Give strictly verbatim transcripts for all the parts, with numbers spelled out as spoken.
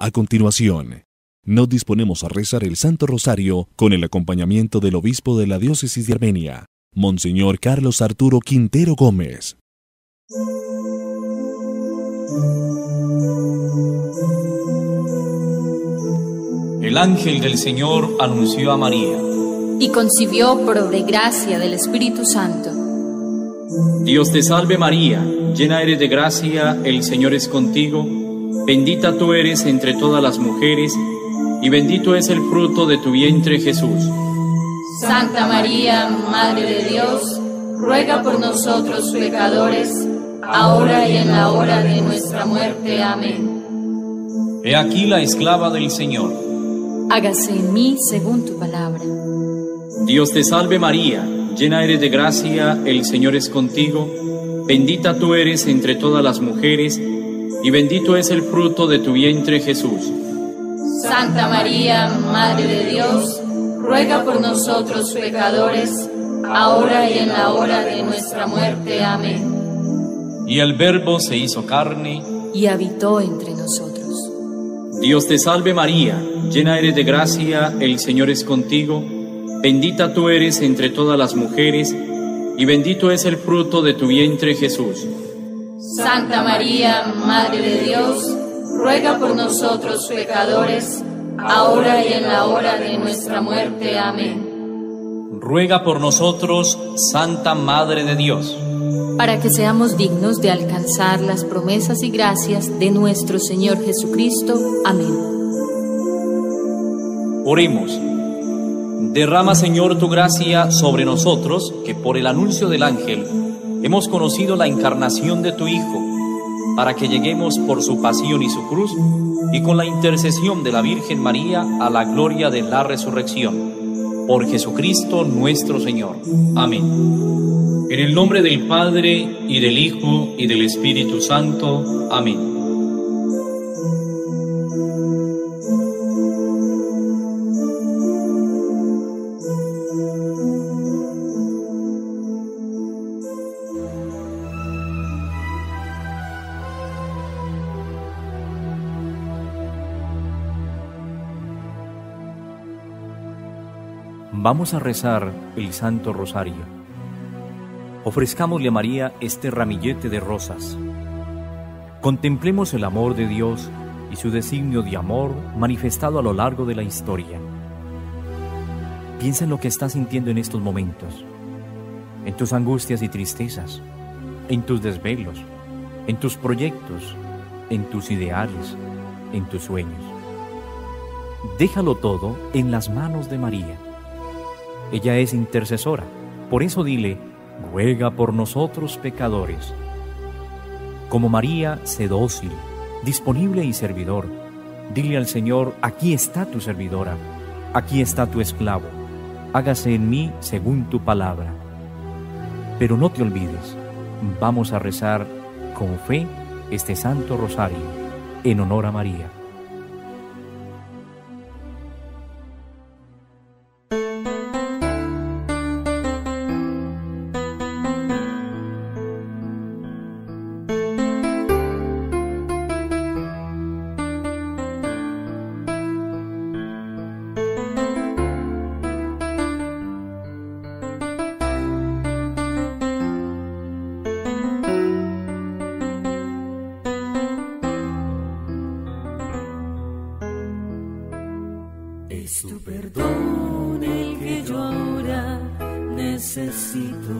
A continuación, nos disponemos a rezar el Santo Rosario con el acompañamiento del obispo de la Diócesis de Armenia, Monseñor Carlos Arturo Quintero Gómez. El ángel del Señor anunció a María, y concibió por obra y gracia del Espíritu Santo. Dios te salve María, llena eres de gracia, el Señor es contigo, bendita tú eres entre todas las mujeres, y bendito es el fruto de tu vientre Jesús. Santa María, Madre de Dios, ruega por nosotros pecadores, ahora y en la hora de nuestra muerte. Amén. He aquí la esclava del Señor. Hágase en mí según tu palabra. Dios te salve María, llena eres de gracia, el Señor es contigo, bendita tú eres entre todas las mujeres, y bendito es el fruto de tu vientre Jesús. Santa María, Madre de Dios, ruega por nosotros pecadores, ahora y en la hora de nuestra muerte. Amén. Y el Verbo se hizo carne, y habitó entre nosotros. Dios te salve María, llena eres de gracia, el Señor es contigo, bendita tú eres entre todas las mujeres, y bendito es el fruto de tu vientre Jesús. Santa María, Madre de Dios, ruega por nosotros pecadores, ahora y en la hora de nuestra muerte. Amén. Ruega por nosotros, Santa Madre de Dios, para que seamos dignos de alcanzar las promesas y gracias de nuestro Señor Jesucristo. Amén. Oremos. Derrama, Señor, tu gracia sobre nosotros, que por el anuncio del ángel hemos conocido la encarnación de tu Hijo, para que lleguemos por su pasión y su cruz, y con la intercesión de la Virgen María a la gloria de la resurrección. Por Jesucristo nuestro Señor. Amén. En el nombre del Padre, y del Hijo, y del Espíritu Santo. Amén. Vamos a rezar el Santo Rosario. Ofrezcámosle a María este ramillete de rosas. Contemplemos el amor de Dios y su designio de amor manifestado a lo largo de la historia. Piensa en lo que estás sintiendo en estos momentos, en tus angustias y tristezas, en tus desvelos, en tus proyectos, en tus ideales, en tus sueños. Déjalo todo en las manos de María. Ella es intercesora, por eso dile: ruega por nosotros pecadores. Como María, sé dócil, disponible y servidor. Dile al Señor: aquí está tu servidora, aquí está tu esclavo, hágase en mí según tu palabra. Pero no te olvides, vamos a rezar con fe este Santo Rosario en honor a María. Es tu perdón el que yo ahora necesito.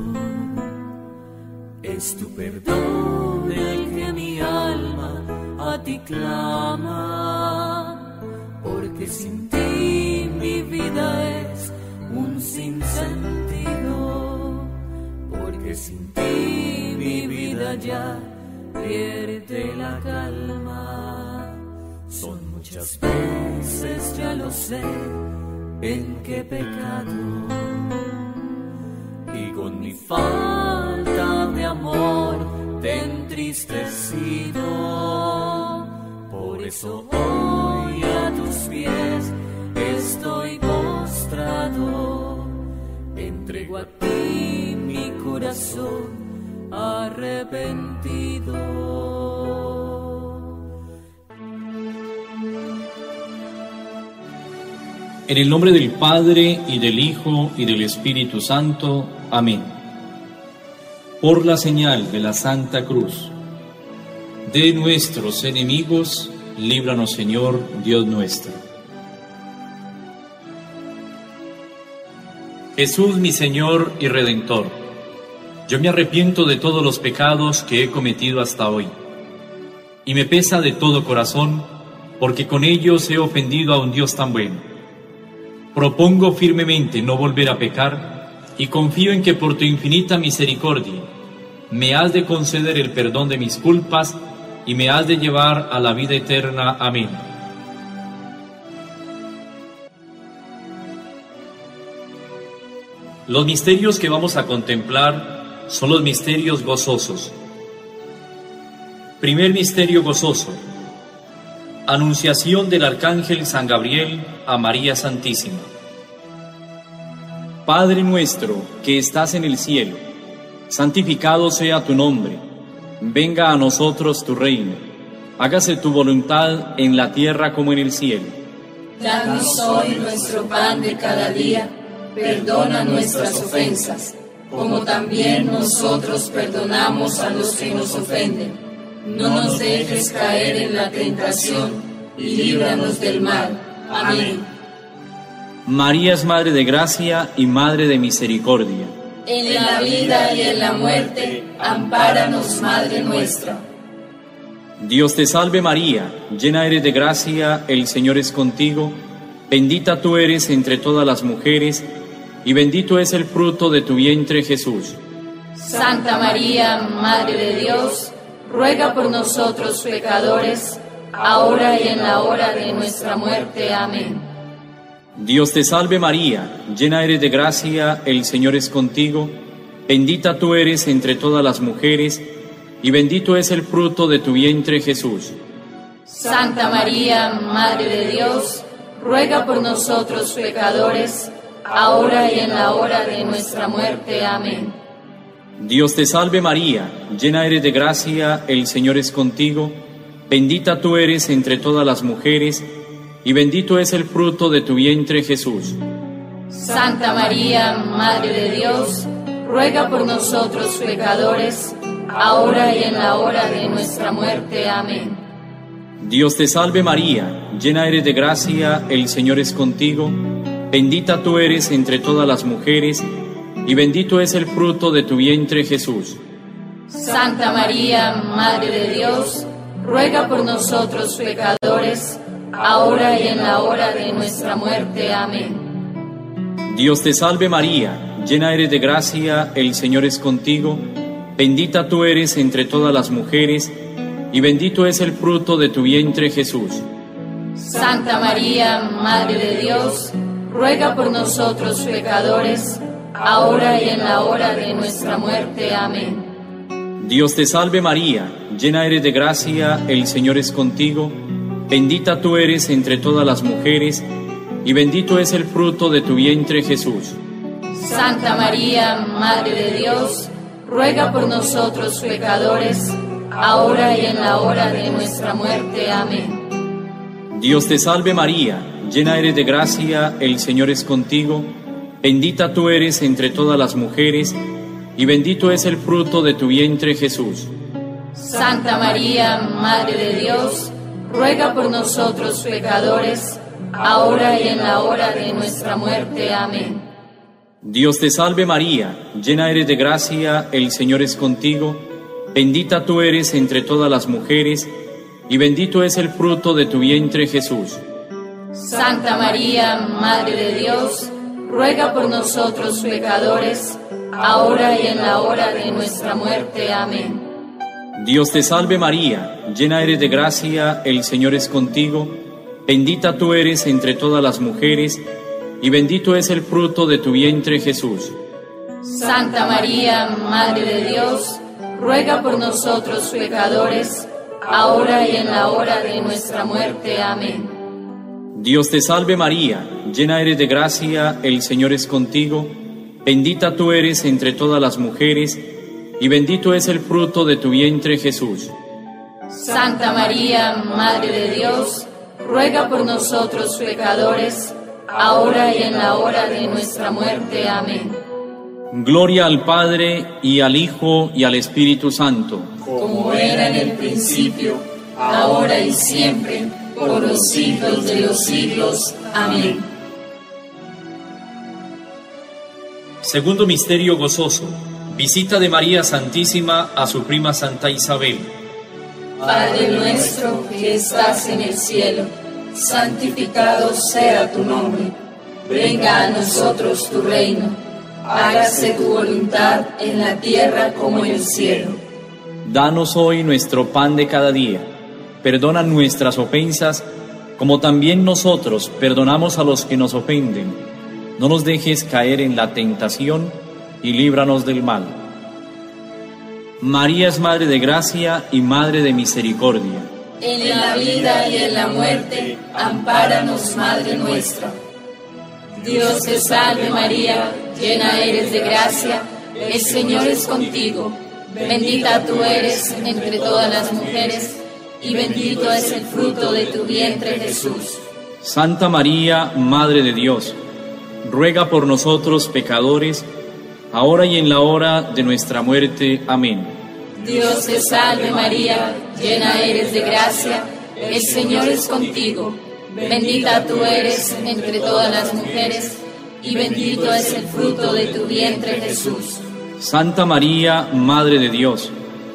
Es tu perdón el que mi alma a ti clama. Porque sin ti mi vida es un sinsentido. Porque sin ti mi vida ya pierde la calma. Son muchas veces, ya lo sé, en que he pecado, y con mi falta de amor te he entristecido. Por eso hoy a tus pies estoy postrado, entrego a ti mi corazón arrepentido. En el nombre del Padre, y del Hijo, y del Espíritu Santo. Amén. Por la señal de la Santa Cruz, de nuestros enemigos, líbranos, Señor, Dios nuestro. Jesús, mi Señor y Redentor, yo me arrepiento de todos los pecados que he cometido hasta hoy, y me pesa de todo corazón, porque con ellos he ofendido a un Dios tan bueno. Propongo firmemente no volver a pecar, y confío en que por tu infinita misericordia me has de conceder el perdón de mis culpas y me has de llevar a la vida eterna. Amén. Los misterios que vamos a contemplar son los misterios gozosos. Primer misterio gozoso: Anunciación del Arcángel San Gabriel a María Santísima. Padre nuestro que estás en el cielo, santificado sea tu nombre. Venga a nosotros tu reino. Hágase tu voluntad en la tierra como en el cielo. Danos hoy nuestro pan de cada día. Perdona nuestras ofensas, como también nosotros perdonamos a los que nos ofenden. No nos dejes caer en la tentación, y líbranos del mal. Amén. María es Madre de Gracia y Madre de Misericordia. En la vida y en la muerte, ampáranos, Madre nuestra. Dios te salve María, llena eres de gracia, el Señor es contigo. Bendita tú eres entre todas las mujeres, y bendito es el fruto de tu vientre, Jesús. Santa María, Madre de Dios, ruega por nosotros pecadores, ahora y en la hora de nuestra muerte. Amén. Dios te salve María, llena eres de gracia, el Señor es contigo. Bendita tú eres entre todas las mujeres, y bendito es el fruto de tu vientre, Jesús. Santa María, Madre de Dios, ruega por nosotros pecadores, ahora y en la hora de nuestra muerte. Amén. Dios te salve María, llena eres de gracia, el Señor es contigo. Bendita tú eres entre todas las mujeres, y bendito es el fruto de tu vientre, Jesús. Santa María, Madre de Dios, ruega por nosotros pecadores, ahora y en la hora de nuestra muerte. Amén. Dios te salve María, llena eres de gracia, el Señor es contigo. Bendita tú eres entre todas las mujeres, y bendito es el fruto de tu vientre, Jesús. Santa María, Madre de Dios, ruega por nosotros pecadores, ahora y en la hora de nuestra muerte. Amén. Dios te salve María, llena eres de gracia, el Señor es contigo. Bendita tú eres entre todas las mujeres, y bendito es el fruto de tu vientre, Jesús. Santa María, Madre de Dios, ruega por nosotros pecadores, ahora y en la hora de nuestra muerte. Amén. Dios te salve María, llena eres de gracia, el Señor es contigo. Bendita tú eres entre todas las mujeres, y bendito es el fruto de tu vientre, Jesús. Santa María, Madre de Dios, ruega por nosotros pecadores, ahora y en la hora de nuestra muerte. Amén. Dios te salve María, llena eres de gracia, el Señor es contigo. Bendita tú eres entre todas las mujeres, y bendito es el fruto de tu vientre, Jesús. Santa María, Madre de Dios, ruega por nosotros pecadores, ahora y en la hora de nuestra muerte. Amén. Dios te salve María, llena eres de gracia, el Señor es contigo. Bendita tú eres entre todas las mujeres, y bendito es el fruto de tu vientre, Jesús. Santa María, Madre de Dios, ruega por nosotros pecadores, ahora y en la hora de nuestra muerte. Amén. Dios te salve María, llena eres de gracia, el Señor es contigo. Bendita tú eres entre todas las mujeres, y bendito es el fruto de tu vientre, Jesús. Santa María, Madre de Dios, ruega por nosotros pecadores, ahora y en la hora de nuestra muerte. Amén. Dios te salve María, llena eres de gracia, el Señor es contigo. Bendita tú eres entre todas las mujeres, y bendito es el fruto de tu vientre, Jesús. Santa María, Madre de Dios, ruega por nosotros pecadores, ahora y en la hora de nuestra muerte. Amén. Gloria al Padre, y al Hijo, y al Espíritu Santo. Como era en el principio, ahora y siempre, por los siglos de los siglos. Amén. Segundo misterio gozoso. Visita de María Santísima a su prima Santa Isabel. Padre nuestro que estás en el cielo, santificado sea tu nombre. Venga a nosotros tu reino. Hágase tu voluntad en la tierra como en el cielo. Danos hoy nuestro pan de cada día. Perdona nuestras ofensas, como también nosotros perdonamos a los que nos ofenden. No nos dejes caer en la tentación, y líbranos del mal. María es Madre de Gracia y Madre de Misericordia. En la vida y en la muerte, ampáranos, Madre nuestra. Dios te salve María, llena eres de gracia, el Señor es contigo. Bendita tú eres entre todas las mujeres, y bendito es el fruto de tu vientre, Jesús. Santa María, Madre de Dios, ruega por nosotros pecadores, ahora y en la hora de nuestra muerte. Amén. Dios te salve María, llena eres de gracia, el Señor es contigo. Bendita tú eres entre todas las mujeres, y bendito es el fruto de tu vientre, Jesús. Santa María, Madre de Dios,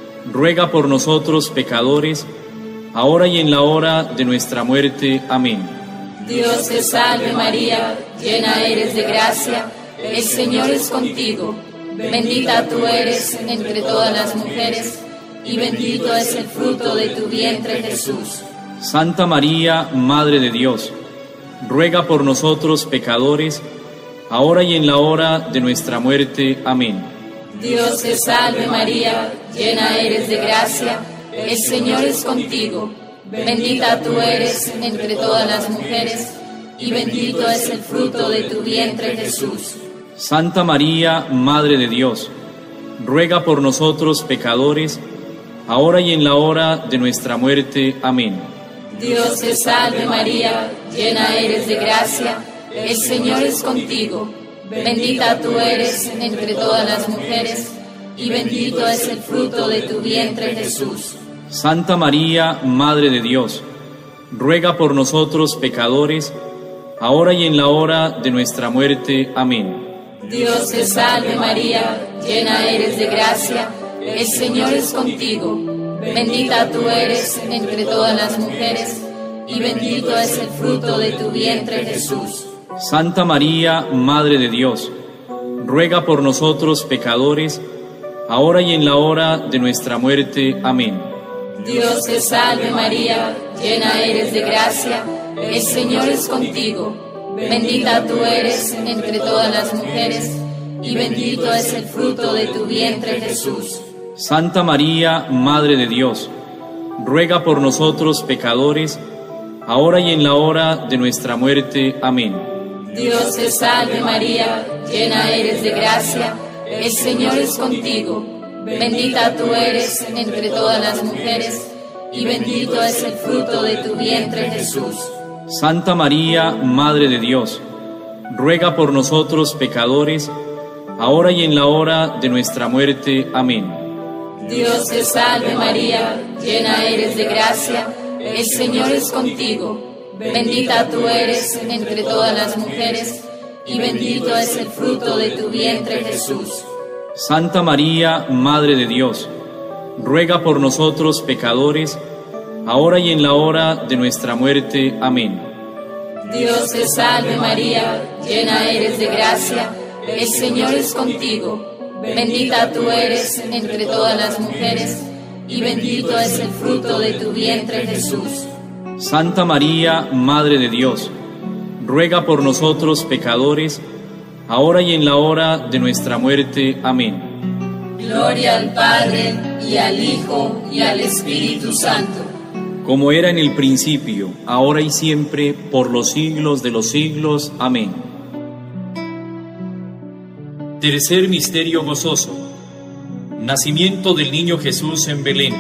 ruega por nosotros pecadores, ahora y en la hora de nuestra muerte. Amén. Dios te salve María, llena eres de gracia, el Señor es contigo. Bendita tú eres entre todas las mujeres, y bendito es el fruto de tu vientre, Jesús. Santa María, Madre de Dios, ruega por nosotros pecadores, ahora y en la hora de nuestra muerte. Amén. Dios te salve María, llena eres de gracia, el Señor es contigo. Bendita tú eres entre todas las mujeres, y bendito es el fruto de tu vientre, Jesús. Santa María, Madre de Dios, ruega por nosotros pecadores, ahora y en la hora de nuestra muerte. Amén. Dios te salve María, llena eres de gracia, el Señor es contigo. Bendita tú eres entre todas las mujeres, y bendito es el fruto de tu vientre, Jesús. Santa María, Madre de Dios, ruega por nosotros pecadores, ahora y en la hora de nuestra muerte. Amén. Dios te salve María, llena eres de gracia, el Señor es contigo. Bendita tú eres entre todas las mujeres, y bendito es el fruto de tu vientre, Jesús. Santa María, Madre de Dios, ruega por nosotros pecadores, ahora y en la hora de nuestra muerte. Amén. Dios te salve María, llena eres de gracia, el Señor es contigo. Bendita tú eres entre todas las mujeres, y bendito es el fruto de tu vientre, Jesús. Santa María, Madre de Dios, ruega por nosotros pecadores, ahora y en la hora de nuestra muerte. Amén. Dios te salve María, llena eres de gracia, el Señor es contigo. Bendita tú eres entre todas las mujeres, y bendito es el fruto de tu vientre, Jesús. Santa María, Madre de Dios, ruega por nosotros pecadores, ahora y en la hora de nuestra muerte. Amén. Dios te salve María, llena eres de gracia, el Señor es contigo. Bendita tú eres entre todas las mujeres, y bendito es el fruto de tu vientre, Jesús. Santa María, Madre de Dios, ruega por nosotros pecadores, ahora y en la hora de nuestra muerte. Amén. Dios te salve María, llena eres de gracia, el Señor es contigo. Bendita tú eres entre todas las mujeres, y bendito es el fruto de tu vientre, Jesús. Santa María, Madre de Dios, ruega por nosotros pecadores, ahora y en la hora de nuestra muerte. Amén. Gloria al Padre, y al Hijo, y al Espíritu Santo. Como era en el principio, ahora y siempre, por los siglos de los siglos. Amén. Tercer misterio gozoso. Nacimiento del niño Jesús en Belén.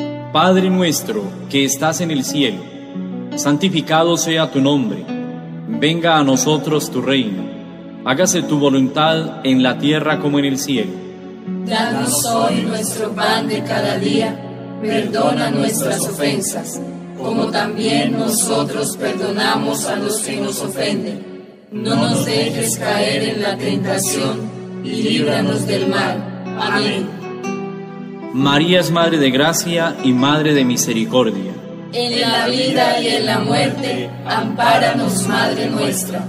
Padre nuestro que estás en el cielo, santificado sea tu nombre. Venga a nosotros tu reino. Hágase tu voluntad en la tierra como en el cielo. Danos hoy nuestro pan de cada día. Perdona nuestras ofensas, como también nosotros perdonamos a los que nos ofenden. No nos dejes caer en la tentación y líbranos del mal. Amén. María es Madre de Gracia y Madre de Misericordia. En la vida y en la muerte, ampáranos, Madre nuestra.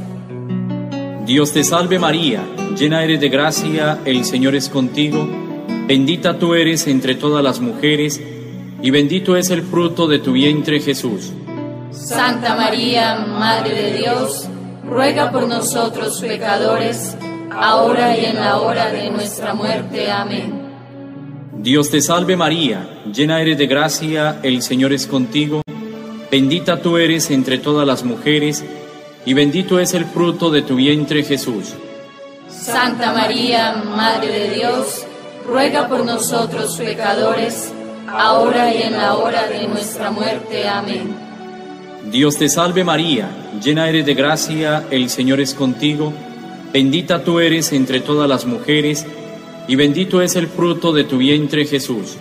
Dios te salve María, llena eres de gracia, el Señor es contigo. Bendita tú eres entre todas las mujeres, y bendito es el fruto de tu vientre, Jesús. Santa María, Madre de Dios, ruega por nosotros pecadores, ahora y en la hora de nuestra muerte. Amén. Dios te salve María, llena eres de gracia, el Señor es contigo. Bendita tú eres entre todas las mujeres, y bendito es el fruto de tu vientre, Jesús. Santa María, Madre de Dios, ruega por nosotros pecadores, ahora y en la hora de nuestra muerte. Amén. Dios te salve María, llena eres de gracia, el Señor es contigo. Bendita tú eres entre todas las mujeres, y bendito es el fruto de tu vientre, Jesús.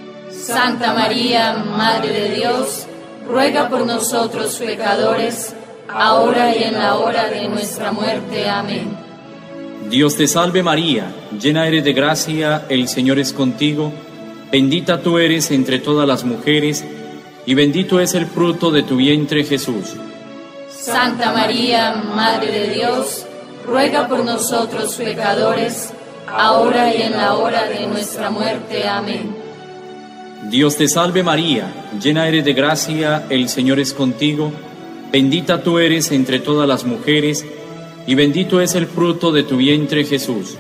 Santa María, Madre de Dios, ruega por nosotros pecadores, ahora y en la hora de nuestra muerte. Amén. Dios te salve María, llena eres de gracia, el Señor es contigo. Bendita tú eres entre todas las mujeres, y bendito es el fruto de tu vientre, Jesús. Santa María, Madre de Dios, ruega por nosotros pecadores, ahora y en la hora de nuestra muerte. Amén. Dios te salve María, llena eres de gracia, el Señor es contigo. Bendita tú eres entre todas las mujeres, y bendito es el fruto de tu vientre, Jesús.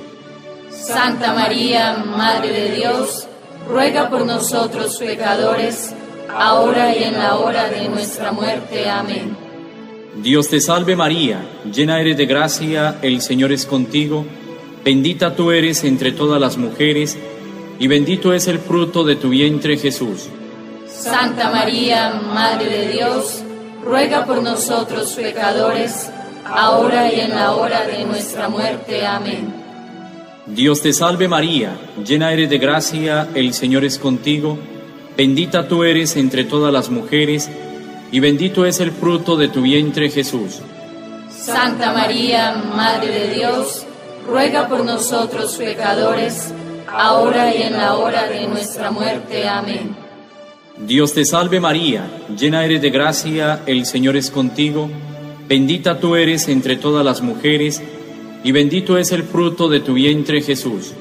Santa María, Madre de Dios, ruega por nosotros pecadores, ahora y en la hora de nuestra muerte. Amén. Dios te salve María, llena eres de gracia, el Señor es contigo. Bendita tú eres entre todas las mujeres, y bendito es el fruto de tu vientre, Jesús. Santa María, Madre de Dios, ruega por nosotros pecadores, ahora y en la hora de nuestra muerte. Amén. Dios te salve María, llena eres de gracia, el Señor es contigo. Bendita tú eres entre todas las mujeres, y bendito es el fruto de tu vientre, Jesús. Santa María, Madre de Dios, ruega por nosotros pecadores, ahora y en la hora de nuestra muerte. Amén. Dios te salve María, llena eres de gracia, el Señor es contigo. Bendita tú eres entre todas las mujeres, y bendito es el fruto de tu vientre, Jesús.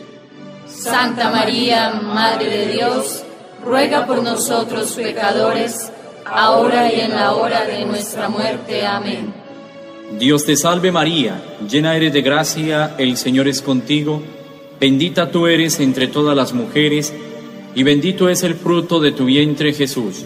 Santa María, Madre de Dios, ruega por nosotros pecadores, ahora y en la hora de nuestra muerte. Amén. Dios te salve María, llena eres de gracia, el Señor es contigo. Bendita tú eres entre todas las mujeres, y bendito es el fruto de tu vientre, Jesús.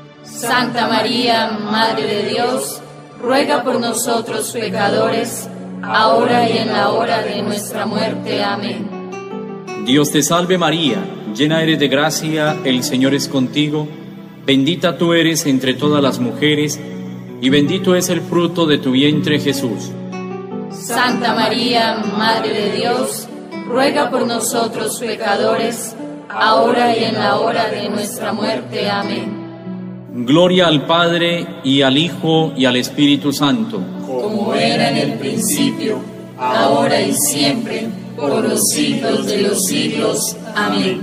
Santa María, Madre de Dios, ruega por nosotros pecadores, ahora y en la hora de nuestra muerte. Amén. Dios te salve María, llena eres de gracia, el Señor es contigo. Bendita tú eres entre todas las mujeres, y bendito es el fruto de tu vientre, Jesús. Santa María, Madre de Dios, ruega por nosotros pecadores, ahora y en la hora de nuestra muerte. Amén. Gloria al Padre, y al Hijo, y al Espíritu Santo. Como era en el principio, ahora y siempre, por los siglos de los siglos. Amén.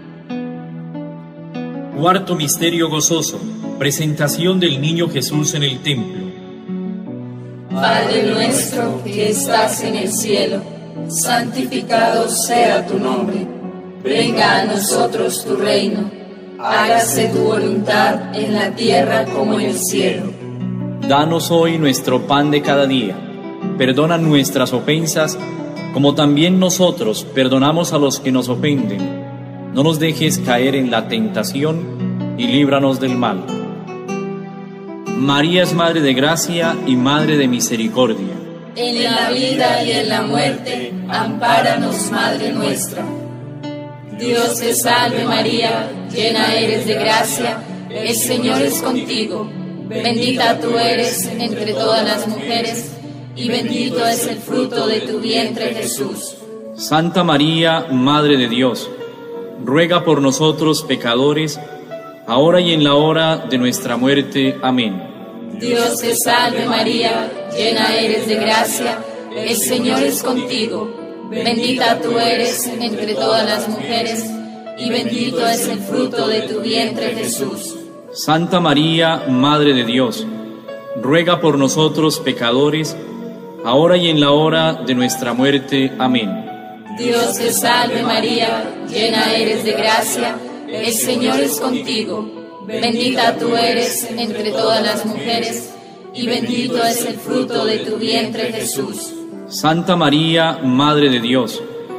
Cuarto misterio gozoso. Presentación del niño Jesús en el templo. Padre nuestro que estás en el cielo, santificado sea tu nombre. Venga a nosotros tu reino. Hágase tu voluntad en la tierra como en el cielo. Danos hoy nuestro pan de cada día. Perdona nuestras ofensas, como también nosotros perdonamos a los que nos ofenden. No nos dejes caer en la tentación, y líbranos del mal. María es Madre de Gracia y Madre de Misericordia. En la vida y en la muerte, ampáranos, Madre nuestra. Dios te salve María, llena eres de gracia, el Señor es contigo. bendita tú eres entre todas las mujeres, y bendito es el fruto de tu vientre, Jesús. Santa María, Madre de Dios, ruega por nosotros pecadores, ahora y en la hora de nuestra muerte. Amén. Dios te salve María, llena eres de gracia, el Señor es contigo. Bendita tú eres entre todas las mujeres, y bendito es el fruto de tu vientre, Jesús. Santa María, Madre de Dios, ruega por nosotros pecadores, ahora y en la hora de nuestra muerte. Amén. Dios te salve María, llena eres de gracia, el Señor es contigo. Bendita tú eres entre todas las mujeres, y bendito es el fruto de tu vientre, Jesús. Santa María, Madre de Dios,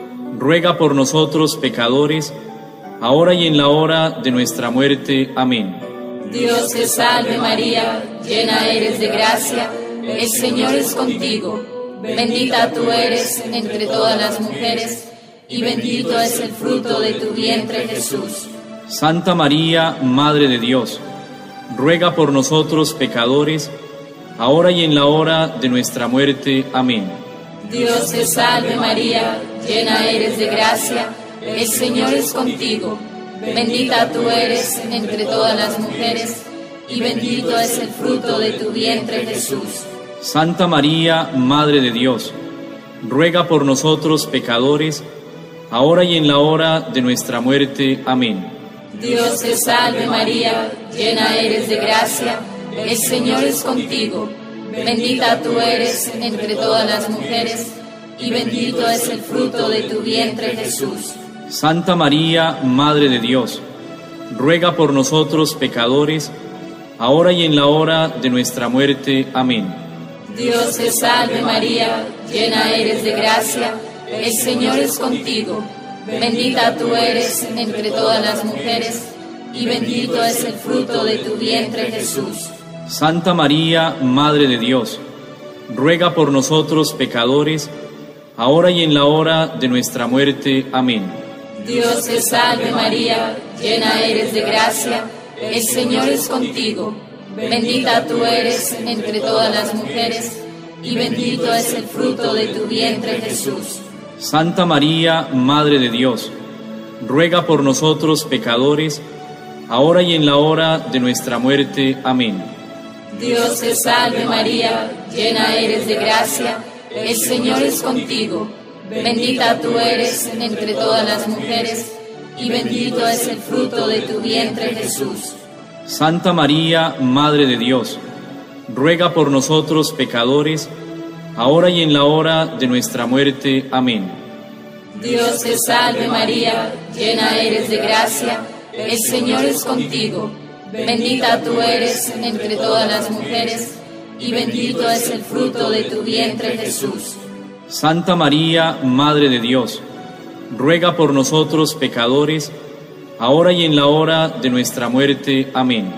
ruega por nosotros pecadores, ahora y en la hora de nuestra muerte. Amén. Dios te salve María, llena eres de gracia, el Señor es contigo. Bendita tú eres entre todas las mujeres, y bendito es el fruto de tu vientre, Jesús. Santa María, Madre de Dios, ruega por nosotros pecadores, ahora y en la hora de nuestra muerte. Amén. Dios te salve María, llena eres de gracia, el Señor es contigo. Bendita tú eres entre todas las mujeres, y bendito es el fruto de tu vientre, Jesús. Santa María, Madre de Dios, ruega por nosotros pecadores, ahora y en la hora de nuestra muerte. Amén. Dios te salve María, llena eres de gracia, el Señor es contigo. Bendita tú eres entre todas las mujeres, y bendito es el fruto de tu vientre, Jesús. Santa María, Madre de Dios, ruega por nosotros pecadores, ahora y en la hora de nuestra muerte. Amén. Dios te salve María, llena eres de gracia, el Señor es contigo. Bendita tú eres entre todas las mujeres, y bendito es el fruto de tu vientre, Jesús. Santa María, Madre de Dios, ruega por nosotros pecadores, ahora y en la hora de nuestra muerte. Amén. Dios te salve María, llena eres de gracia, el Señor es contigo. Bendita tú eres entre todas las mujeres, y bendito es el fruto de tu vientre, Jesús. Santa María, Madre de Dios, ruega por nosotros pecadores, ahora y en la hora de nuestra muerte. Amén. Dios te salve María, llena eres de gracia, el Señor es contigo. Bendita tú eres entre todas las mujeres, y bendito es el fruto de tu vientre, Jesús. Santa María, Madre de Dios, ruega por nosotros pecadores, ahora y en la hora de nuestra muerte. Amén. Dios te salve María, llena eres de gracia, el Señor es contigo. Bendita tú eres entre todas las mujeres, y bendito es el fruto de tu vientre, Jesús. Santa María, Madre de Dios, ruega por nosotros pecadores, ahora y en la hora de nuestra muerte. Amén.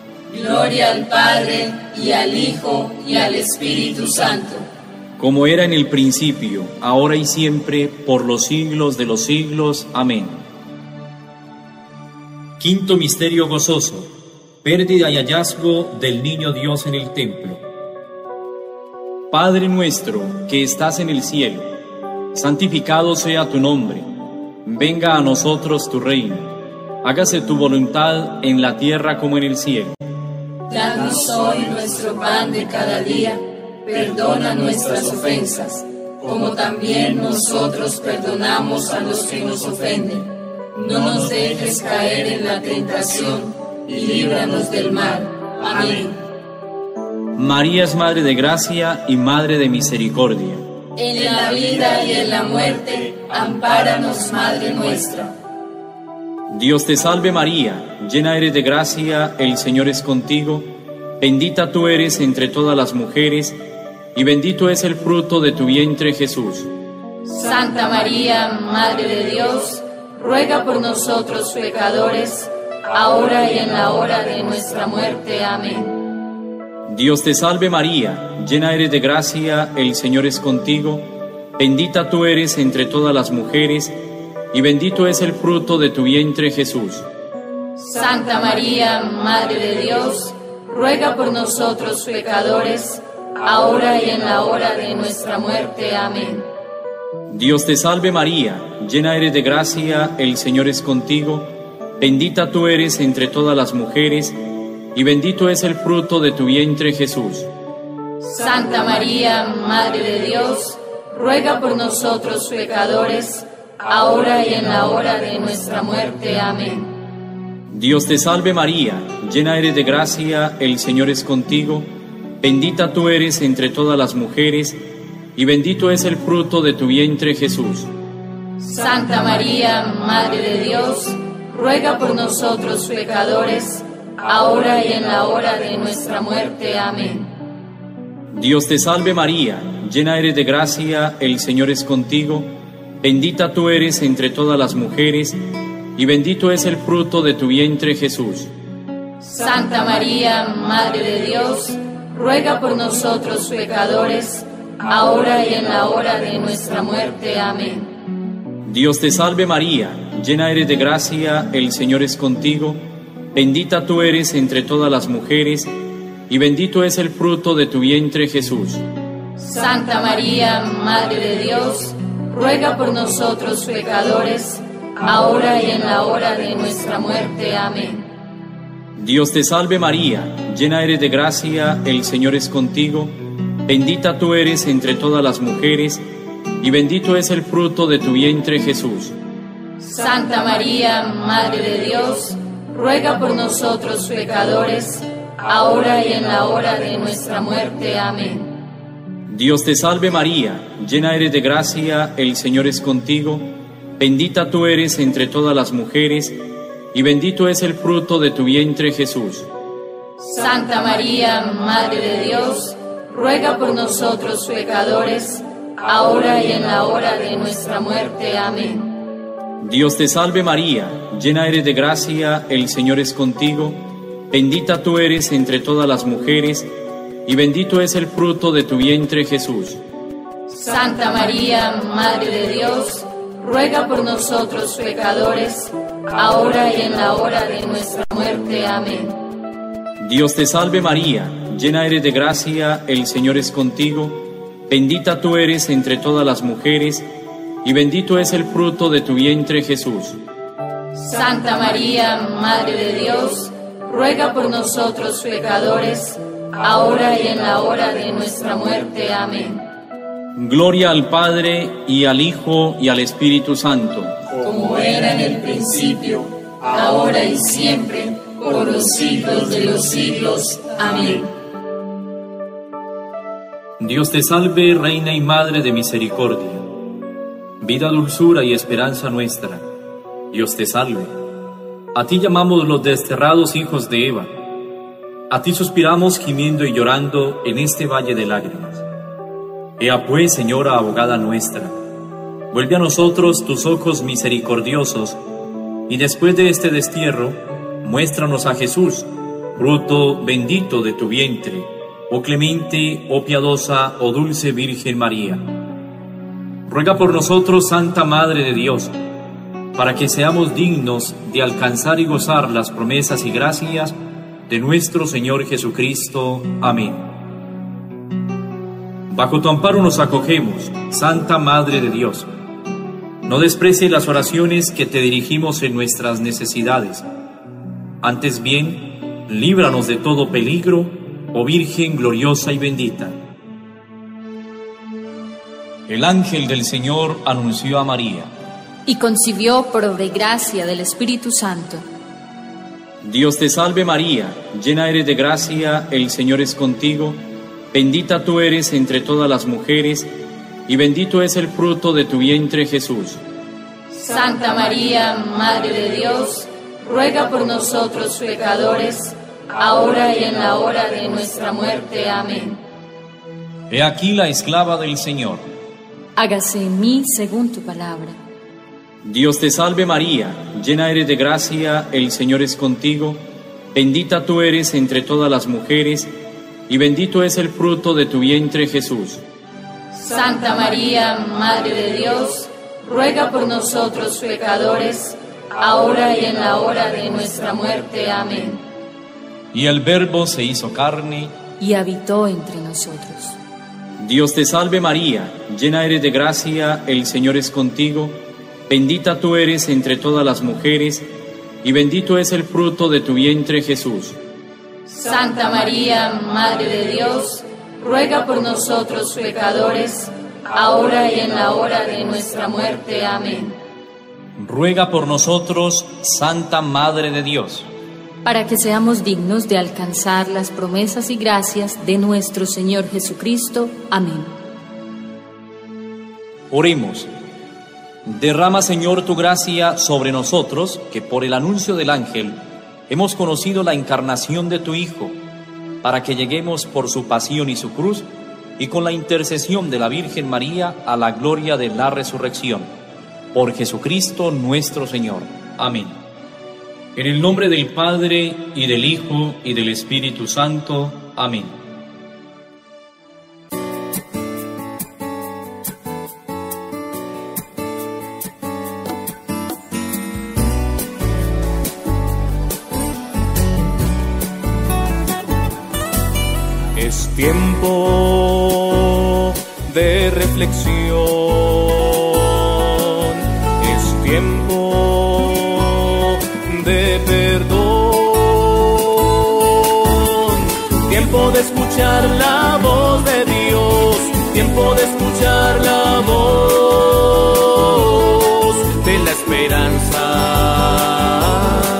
Gloria al Padre, y al Hijo, y al Espíritu Santo. Como era en el principio, ahora y siempre, por los siglos de los siglos. Amén. Quinto misterio gozoso: pérdida y hallazgo del niño Dios en el templo. Padre nuestro que estás en el cielo, santificado sea tu nombre. Venga a nosotros tu reino. Hágase tu voluntad en la tierra como en el cielo. Danos hoy nuestro pan de cada día. Perdona nuestras ofensas, como también nosotros perdonamos a los que nos ofenden. No nos dejes caer en la tentación, y líbranos del mal. Amén. María es Madre de Gracia y Madre de Misericordia. En la vida y en la muerte, ampáranos, Madre nuestra. Dios te salve María, llena eres de gracia, el Señor es contigo. Bendita tú eres entre todas las mujeres, y bendito es el fruto de tu vientre, Jesús. Santa María, Madre de Dios, ruega por nosotros pecadores, ahora y en la hora de nuestra muerte. Amén. Dios te salve María, llena eres de gracia, el Señor es contigo. Bendita tú eres entre todas las mujeres, y bendito es el fruto de tu vientre, Jesús. Santa María, Madre de Dios, ruega por nosotros pecadores, ahora y en la hora de nuestra muerte. Amén. Dios te salve María, llena eres de gracia, el Señor es contigo, bendita tú eres entre todas las mujeres, y bendito es el fruto de tu vientre Jesús. Santa María, Madre de Dios, ruega por nosotros pecadores, ahora y en la hora de nuestra muerte. Amén. Dios te salve María, llena eres de gracia, el Señor es contigo, bendita tú eres entre todas las mujeres, y bendito es el fruto de tu vientre Jesús. Santa María, Madre de Dios, ruega por nosotros pecadores, ahora y en la hora de nuestra muerte. Amén. Dios te salve María, llena eres de gracia, el Señor es contigo, bendita tú eres entre todas las mujeres, y bendito es el fruto de tu vientre Jesús. Santa María, Madre de Dios, ruega por nosotros pecadores, ahora y en la hora de nuestra muerte. Amén. Dios te salve María, llena eres de gracia, el Señor es contigo, bendita tú eres entre todas las mujeres, y bendito es el fruto de tu vientre Jesús. Santa María, Madre de Dios, ruega por nosotros pecadores, ahora y en la hora de nuestra muerte. Amén. Dios te salve María, llena eres de gracia, el Señor es contigo, bendita tú eres entre todas las mujeres, y bendito es el fruto de tu vientre Jesús. Santa María, Madre de Dios, ruega por nosotros pecadores, ahora y en la hora de nuestra muerte. Amén. Dios te salve María, llena eres de gracia, el Señor es contigo, bendita tú eres entre todas las mujeres, y bendito es el fruto de tu vientre Jesús. Santa María, Madre de Dios, ruega por nosotros pecadores, ahora y en la hora de nuestra muerte. Amén. Dios te salve María, llena eres de gracia, el Señor es contigo, bendita tú eres entre todas las mujeres, y bendito es el fruto de tu vientre Jesús. Santa María, Madre de Dios, ruega por nosotros pecadores, ahora y en la hora de nuestra muerte. Amén. Dios te salve María, llena eres de gracia, el Señor es contigo, bendita tú eres entre todas las mujeres, y bendito es el fruto de tu vientre Jesús. Santa María, Madre de Dios, ruega por nosotros pecadores, ahora y en la hora de nuestra muerte. Amén. Gloria al Padre, y al Hijo, y al Espíritu Santo. Como era en el principio, ahora y siempre, por los siglos de los siglos. Amén. Dios te salve, Reina y Madre de misericordia, vida, dulzura y esperanza nuestra. Dios te salve. A ti llamamos los desterrados hijos de Eva. A ti suspiramos gimiendo y llorando en este valle de lágrimas. Ea pues, Señora abogada nuestra, vuelve a nosotros tus ojos misericordiosos, y después de este destierro, muéstranos a Jesús, fruto bendito de tu vientre, oh clemente, oh piadosa, oh dulce Virgen María. Ruega por nosotros, Santa Madre de Dios, para que seamos dignos de alcanzar y gozar las promesas y gracias de nuestro Señor Jesucristo. Amén. Bajo tu amparo nos acogemos, Santa Madre de Dios. No desprecies las oraciones que te dirigimos en nuestras necesidades. Antes bien, líbranos de todo peligro, oh Virgen gloriosa y bendita. El ángel del Señor anunció a María, y concibió por obra y gracia del Espíritu Santo. Dios te salve María, llena eres de gracia, el Señor es contigo, bendita tú eres entre todas las mujeres, y bendito es el fruto de tu vientre Jesús. Santa María, Madre de Dios, ruega por nosotros pecadores, ahora y en la hora de nuestra muerte. Amén. He aquí la esclava del Señor. Hágase en mí según tu palabra. Dios te salve María, llena eres de gracia, el Señor es contigo, bendita tú eres entre todas las mujeres, y bendito es el fruto de tu vientre Jesús. Santa María, Madre de Dios, ruega por nosotros pecadores, ahora y en la hora de nuestra muerte. Amén. Y el Verbo se hizo carne y habitó entre nosotros. Dios te salve María, llena eres de gracia, el Señor es contigo, bendita tú eres entre todas las mujeres, y bendito es el fruto de tu vientre Jesús. Santa María, Madre de Dios, ruega por nosotros pecadores, ahora y en la hora de nuestra muerte. Amén. Ruega por nosotros, Santa Madre de Dios, para que seamos dignos de alcanzar las promesas y gracias de nuestro Señor Jesucristo. Amén. Oremos. Derrama, Señor, tu gracia sobre nosotros, que por el anuncio del ángel hemos conocido la encarnación de tu Hijo, para que lleguemos por su pasión y su cruz, y con la intercesión de la Virgen María a la gloria de la resurrección. Por Jesucristo nuestro Señor. Amén. En el nombre del Padre, y del Hijo, y del Espíritu Santo. Amén. Es tiempo de reflexión, es tiempo de perdón, tiempo de escuchar la voz de Dios, tiempo de escuchar la voz de la esperanza.